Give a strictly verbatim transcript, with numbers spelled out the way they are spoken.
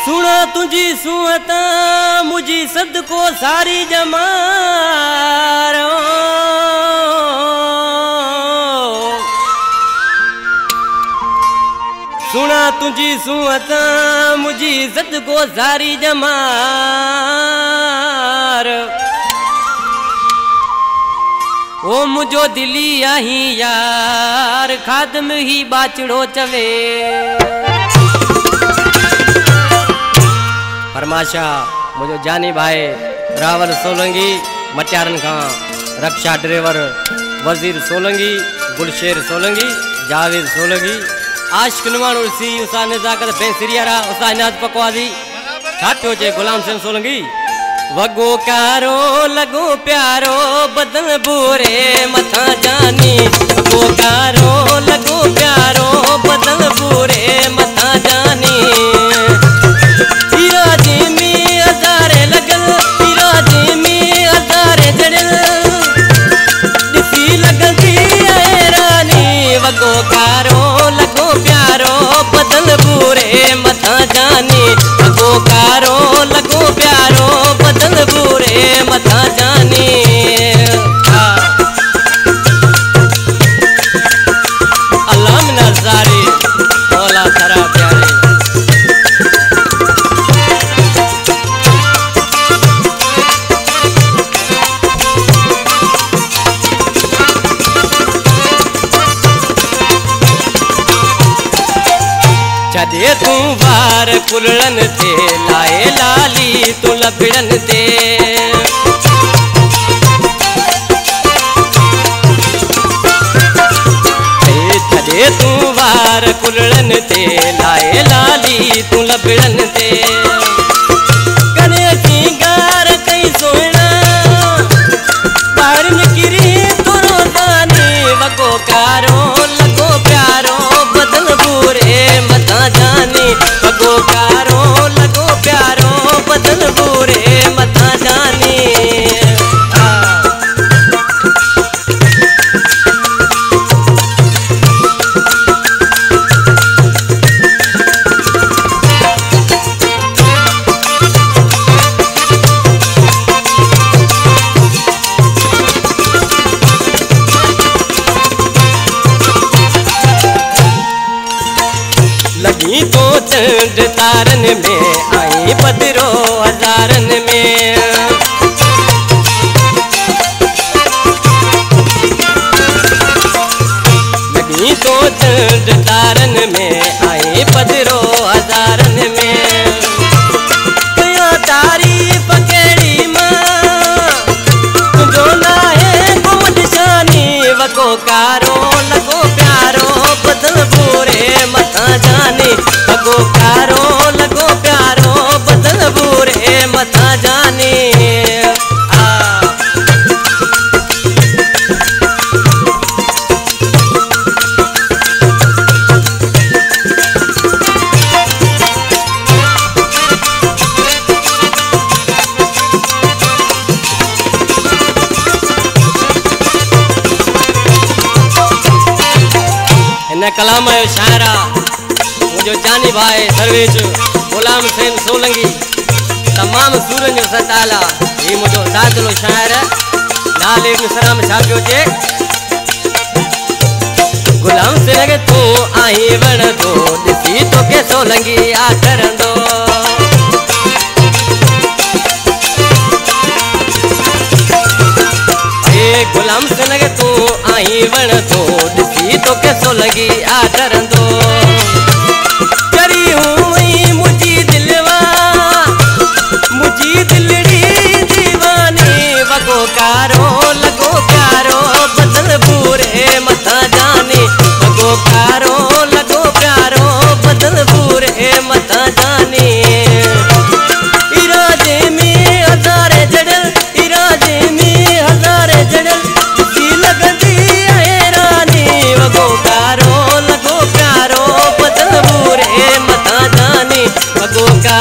सुना तुझी सुहता मुझी सद को सारी जमार सुना तुझी सुहता मुझी सद को सारी जमार ओ मुझो दिली आही यार खादम ही बाचड़ो चवे फरमाशा मुझो जानी भाई रावल सोलंगी मटियारन का रक्षा ड्राइवर वजीर सोलंगी गुलशेर सोलंगी जावेद सोलंगी आशिक नुमान उर्सी उसा नजाकत बेसरियारा उसा नाज पकवादी छाटो जे गुलाम सिंह सोलंगी वगो कारो लगो प्यारो बदन बुरे मथा जानी वगो कारो लगो प्यारो बदन बुरे मथा जानी इरादे में हजारे लगल इरादे में हजारे जड़ल दिसी लगती है रानी वगो कारो लगो प्यारो बदन बुरे मथा जानी वगो कारो लगो प्यारो बदन बुरे मथा जानी अल्लाह मिन नज़ारे मौला थरा प्यारे दे तू वार कुलड़न ते लाए लाली तू लबड़न ते दे तू वार कुलड़न ते लाए लाली तू लबड़न ते कने सिंगार कई सोना बाहर निकरी तो रोजानी वगो कारो लगो प्यारो बदन बुरे मथा जानी वगो कारो लगो प्यारो बदन बुरे मथा जानी लगी तो चंद तारन में आई बदरो हजारन में लगी तो चंद तारन में आई बदरो हजारन में कया तारीफ केड़ी मां जो ना है गुमद शानी वगो कारो लगो प्यारो बदन बुरे मथा जानी वगो कारो लगो प्यारो बदन बुरे मथा जानी आ इन कलाम जो शायरा मुझो जानी भाई दरवेश गुलाम सिंह सोलंगी तमाम सूरन जो सताला ये मुझो दादलो शायर नाल इब्न सलाम छापियो जे गुलाम सिंह के तू आई वण दो दिसी तो के सोलंगी आ करंदो ए गुलाम सिंह के तू आई वण दो दिसी तो के सोलंगी आ करंदो करी हुई मुझी दिलवा मुझी दिलड़ी दीवानी वगो कारो लगो प्यारो बदन बुरे मथा जानी वगो कारो लगो प्यारो बदन बुरे मथा जानी इरादे में हजारे जड़ल इरादे में हजारे जड़ल किसी लगती है रानी वगो कारो लगो प्यारो बदन बुरे मथा जानी वगो का